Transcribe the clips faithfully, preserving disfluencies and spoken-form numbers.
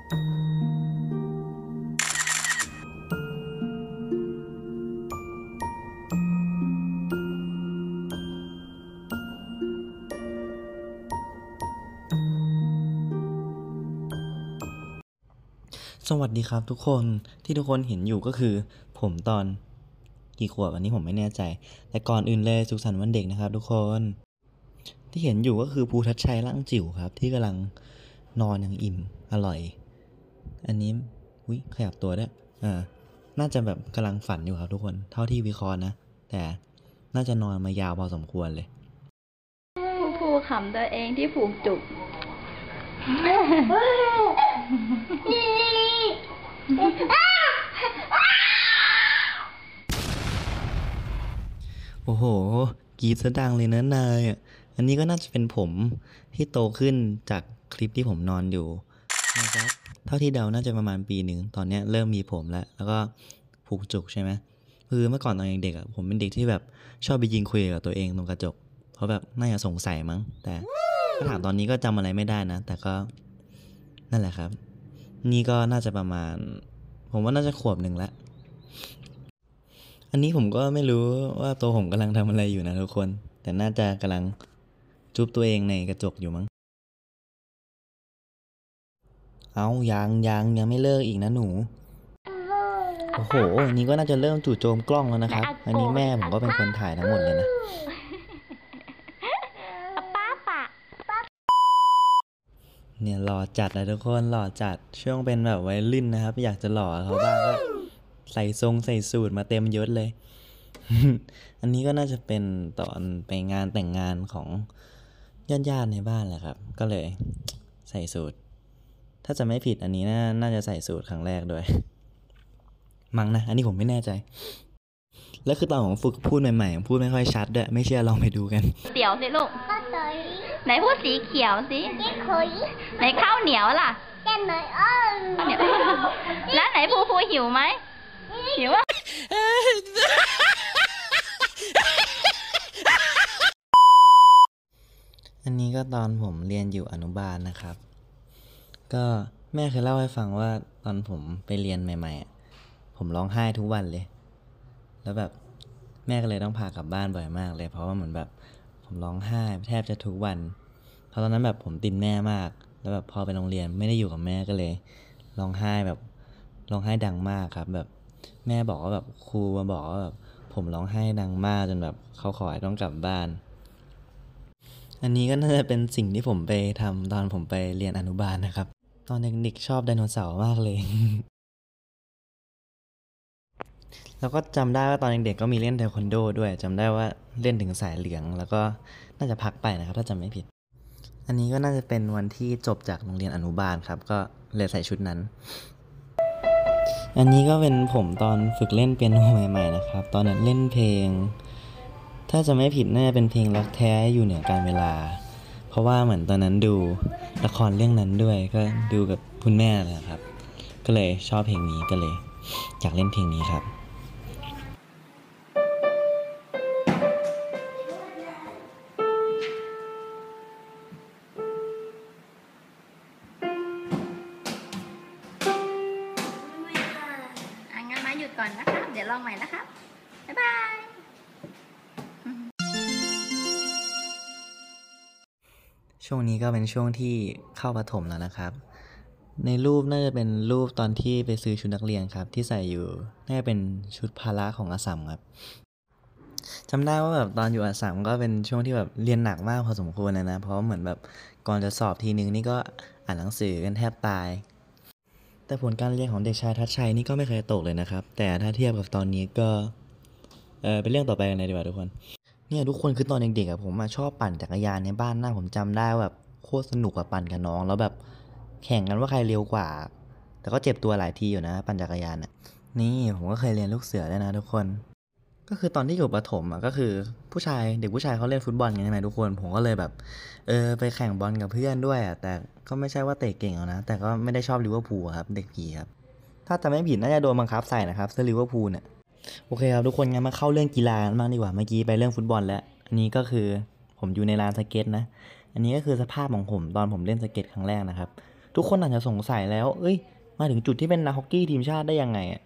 สวัสดีครับทุกคนที่ทุกคนเห็นอยู่ก็คือผมตอนกี่ขวบอันนี้ผมไม่แน่ใจแต่ก่อนอื่นเลยสุขสันต์วันเด็กนะครับทุกคนที่เห็นอยู่ก็คือภูทัชชัยร่างจิ๋วครับที่กำลังนอนอย่างอิ่มอร่อยอันนี้อุ๊ยขยับตัวได้อ่าน่าจะแบบกำลังฝันอยู่ครับทุกคนเท่าที่วิเคราะห์นะแต่น่าจะนอนมายาวพอสมควรเลยภูขำตัวเองที่ผูกจุกโอ้โหกรีดซะดังเลยนะนายอ่ะอันนี้ก็น่าจะเป็นผมที่โตขึ้นจากคลิปที่ผมนอนอยู่นะครับเท่าที่เดาน่าจะประมาณปีหนึ่งตอนนี้เริ่มมีผมแล้วแล้วก็ผูกจุกใช่ไหมคือเมื่อก่อนตอนเด็กๆอ่ะผมเป็นเด็กที่แบบชอบไปยิงคุยกับตัวเองตรงกระจกเพราะแบบน่าจะสงสัยมั้งแต่ถ้าถามตอนนี้ก็จำอะไรไม่ได้นะแต่ก็นั่นแหละครับนี่ก็น่าจะประมาณผมว่าน่าจะขวบหนึ่งละอันนี้ผมก็ไม่รู้ว่าตัวผมกำลังทำอะไรอยู่นะทุกคนแต่น่าจะกำลังจูบตัวเองในกระจกอยู่มั้งเอายังยังยังไม่เลิกอีกนะหนูโอ้โหอันนี้ก็น่าจะเริ่มจู่โจมกล้องแล้วนะครับอันนี้แม่ผมก็เป็นคนถ่ายทั้งหมดเลยนะป้าปะเนี่ยหล่อจัดเลยทุกคนหล่อจัดช่วงเป็นแบบวัยรุ่นนะครับอยากจะหล่อเขาบ้างก็ใส่ทรงใส่สูทมาเต็มยศเลย อันนี้ก็น่าจะเป็นตอนไปงานแต่งงานของญาติๆในบ้านแหละครับก็เลยใส่สูทถ้าจะไม่ผิดอันนี้น่าน่าจะใส่สูทครั้งแรกด้วยมั้งนะอันนี้ผมไม่แน่ใจแล้วคือตอนผมฝึกพูดใหม่ๆพูดไม่ค่อยชัดด้วยไม่เชื่อลองไปดูกันเดี๋ยวสิลูกไหนพูดสีเขียวสิไหนข้าวเหนียวล่ะแล้วไหนภูภูหิวไหมหิวอ่ะอันนี้ก็ตอนผมเรียนอยู่อนุบาลนะครับก็แม่เคยเล่าให้ฟังว่าตอนผมไปเรียนใหม่ๆผมร้องไห้ทุกวันเลยแล้วแบบแม่ก็เลยต้องพากลับบ้านบ่อยมากเลยเพราะว่าเหมือนแบบผมร้องไห้แทบจะทุกวันเพราะตอนนั้นแบบผมติดแม่มากแล้วแบบพอไปโรงเรียนไม่ได้อยู่กับแม่ก็เลยร้องไห้แบบร้องไห้ดังมากครับแบบแม่บอกว่าแบบครูมาบอกว่าแบบผมร้องไห้ดังมากจนแบบเขาขอให้ต้องกลับบ้านอันนี้ก็น่าจะเป็นสิ่งที่ผมไปทำตอนผมไปเรียนอนุบาลนะครับตอนเด็กๆชอบไดโนเสาร์มากเลย แล้วก็จำได้ว่าตอนเด็กๆก็มีเล่นเทควันโดด้วยจำได้ว่าเล่นถึงสายเหลืองแล้วก็น่าจะพักไปนะครับถ้าจำไม่ผิดอันนี้ก็น่าจะเป็นวันที่จบจากโรงเรียนอนุบาลครับก็เลยใส่ชุดนั้นอันนี้ก็เป็นผมตอนฝึกเล่นเปียโนใหม่ๆนะครับตอนนั้นเล่นเพลงถ้าจะไม่ผิดน่าจะเป็นเพลงรักแท้อยู่เหนือการเวลาเพราะว่าเหมือนตอนนั้นดูละครเรื่องนั้นด้วยก็ดูกับคุณแม่เลยครับก็เลยชอบเพลงนี้ก็เลยอยากเล่นเพลงนี้ครับงั้นมาหยุดก่อนนะครับเดี๋ยวลองใหม่นะครับบ๊ายบายช่วงนี้ก็เป็นช่วงที่เข้าประถมแล้วนะครับในรูปน่าจะเป็นรูปตอนที่ไปซื้อชุดนักเรียนครับที่ใส่อยู่น่าจะเป็นชุดพละของอัสสัมครับจำได้ว่าแบบตอนอยู่อัสสัมก็เป็นช่วงที่แบบเรียนหนักมากพอสมควรเลยนะเพราะเหมือนแบบก่อนจะสอบทีนึงนี่ก็อ่านหนังสือกันแทบตายแต่ผลการเรียนของเด็กชายทัชชัยนี่ก็ไม่เคยตกเลยนะครับแต่ถ้าเทียบกับตอนนี้ก็เออเป็นเรื่องต่อไปกันเลยดีกว่าทุกคนเนี่ยทุกคนคือตอนเด็กๆอะผมมาชอบปั่นจักรยานในบ้านหน้าผมจำได้ว่าแบบโคตรสนุกอะปั่นกับน้องแล้วแบบแข่งกันว่าใครเร็วกว่าแต่ก็เจ็บตัวหลายทีอยู่นะปั่นจักรยานอะนี่ผมก็เคยเรียนลูกเสือด้วยนะทุกคนก็คือตอนที่อยู่ประถมอะก็คือผู้ชายเด็กผู้ชายเขาเล่นฟุตบอลกันใช่ไหมทุกคนผมก็เลยแบบเออไปแข่งบอลกับเพื่อนด้วยอะแต่ก็ไม่ใช่ว่าเตะเก่งเอานะแต่ก็ไม่ได้ชอบลิเวอร์พูลครับเด็กผีครับถ้าจะไม่ผิดน่าจะโดนบังคับใส่นะครับเสื้อลิเวอร์พูลเนี่ยโอเคครับทุกคนงั้นมาเข้าเรื่องกีฬากันบ้างดีกว่าเมื่อกี้ไปเรื่องฟุตบอลแล้วอันนี้ก็คือผมอยู่ในลานสเก็ตนะอันนี้ก็คือสภาพของผมตอนผมเล่นสเก็ตครั้งแรกนะครับทุกคนอาจจะสงสัยแล้ว เอ้ย มาถึงจุดที่เป็นนักฮอกกี้ทีมชาติได้ยังไงอ่ะ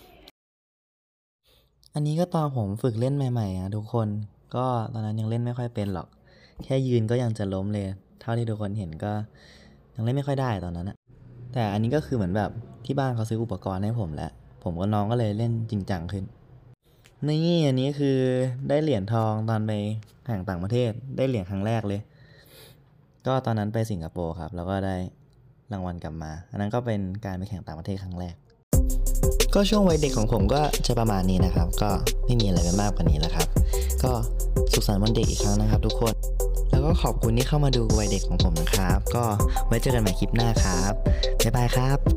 อันนี้ก็ตอนผมฝึกเล่นใหม่ๆอ่ะทุกคน ก็ตอนนั้นยังเล่นไม่ค่อยเป็นหรอก แค่ยืนก็ยังจะล้มเลย เท่าที่ทุกคนเห็นก็ยังเล่นไม่ค่อยได้ตอนนั้นอะแต่อันนี้ก็คือเหมือนแบบที่บ้านเขาซื้ออุปกรณ์ให้ผมแล้ว ผมกับน้องก็เลยเล่นจริงจังขึ้น นี่อันนี้คือได้เหรียญทองตอนไปแข่งต่างประเทศ ได้เหรียญครั้งแรกเลย ก็ตอนนั้นไปสิงคโปร์ครับ แล้วก็ได้รางวัลกลับมา อันนั้นก็เป็นการไปแข่งต่างประเทศครั้งแรก ก็ช่วงวัยเด็กของผมก็จะประมาณนี้นะครับ ก็ไม่มีอะไรกันมากกว่านี้แล้วครับ ก็สุขสันต์วันเด็กอีกครั้งนะครับทุกคน แล้วก็ขอบคุณที่เข้ามาดูวัยเด็กของผมนะครับ ก็ไว้เจอกันใหม่คลิปหน้าครับ บ๊ายบายครับ